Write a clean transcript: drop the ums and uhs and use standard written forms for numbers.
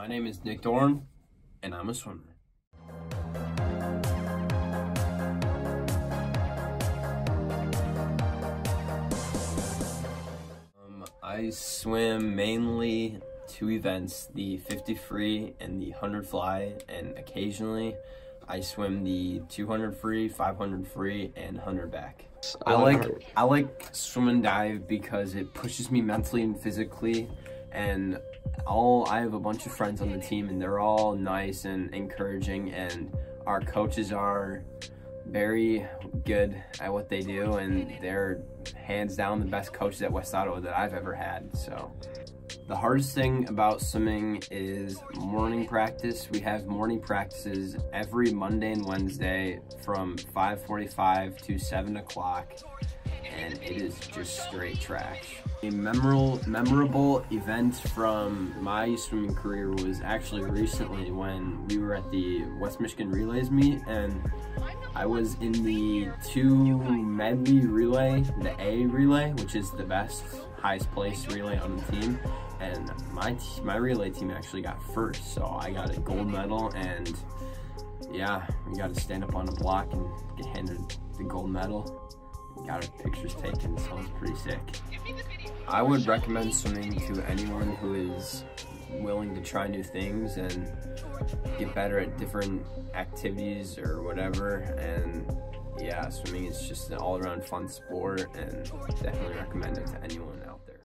My name is Nick Dorn, and I'm a swimmer. I swim mainly two events, the 50 free and the 100 fly, and occasionally I swim the 200 free, 500 free, and 100 back. I like swim and dive because it pushes me mentally and physically, and I have a bunch of friends on the team and they're all nice and encouraging, and our coaches are very good at what they do, and they're hands down the best coaches at West Ottawa that I've ever had. So the hardest thing about swimming is morning practice. We have morning practices every Monday and Wednesday from 5:45 to 7 o'clock, and it is just straight trash. A memorable event from my swimming career was actually recently when we were at the West Michigan Relays meet, and I was in the 2 medley relay, the A relay, which is the best, highest place relay on the team, and my relay team actually got first, so I got a gold medal, and yeah, we got to stand up on the block and get handed the gold medal. Got our pictures taken, so it was pretty sick. I would recommend swimming to anyone who is willing to try new things and get better at different activities or whatever. And yeah, swimming is just an all-around fun sport, and definitely recommend it to anyone else.